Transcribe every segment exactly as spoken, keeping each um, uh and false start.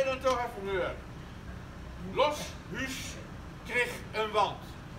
je dan toch even horen. Los huis kreeg een wand.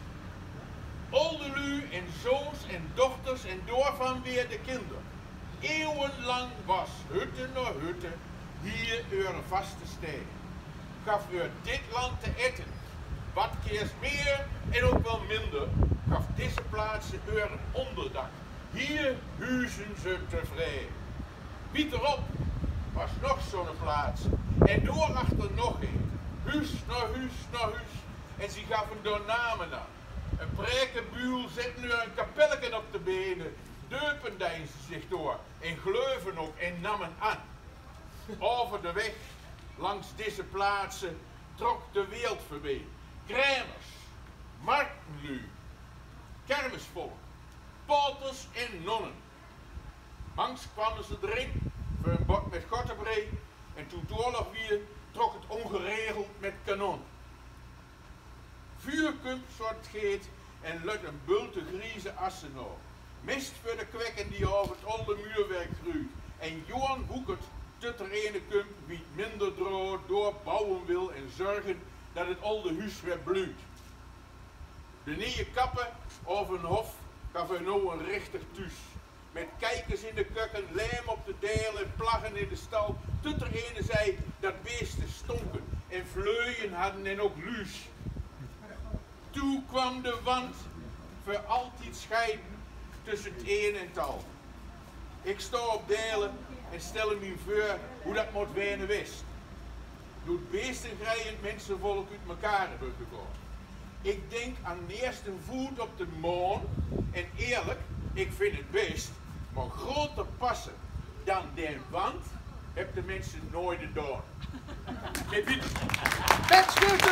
Oldelu en zoons en dochters en doorvan weer de kinderen. Eeuwenlang was hutte na hutte hier eure vaste steden. Gaf eur dit land te eten. Wat keers meer en ook wel minder, gaf deze plaatsen eur een onderdak. Hier huizen ze tevreden. Pieterop was nog zo'n plaats. En doorachter nog een. Huis na huis na huis. En ze gaven door namen aan. Een prekenbuul zet nu een kapelleken op de benen. Deupen deinzen zich door. En gleuven ook en namen aan. Over de weg, langs deze plaatsen, trok de wereld voorbij. Kramers, marktenlui, kermisvolk, poters en nonnen. Langs kwamen ze erin voor een bord met gottebrei en toen het oorlog weer trok het ongeregeld met kanon. Vuurkump soort geet en luid een bulte grieze assen nog. Mist voor de kwekken die over het oude muurwerk groeit. En Johan Woekert tot er ene kump wie het minder droog doorbouwen wil en zorgen dat het oude huis weer bloeit. De nieuwe kappen over een hof gaf er nou een richtig thuis. Met kijkers in de kukken, lijm op de deel en plaggen in de stal. Tot er ene zei dat beesten stonken en vleuien hadden en ook luus. Toen kwam de wand voor altijd scheiden tussen het een en het al. Ik sta op delen en stel me voor hoe dat moet wenen wist. Door het beestengrijend mensenvolk uit elkaar hebben gekomen. Ik denk aan de eerste voet op de maan en eerlijk, ik vind het best, maar groter passen dan de wand heb de mensen nooit gedaan. Met wie? That's good.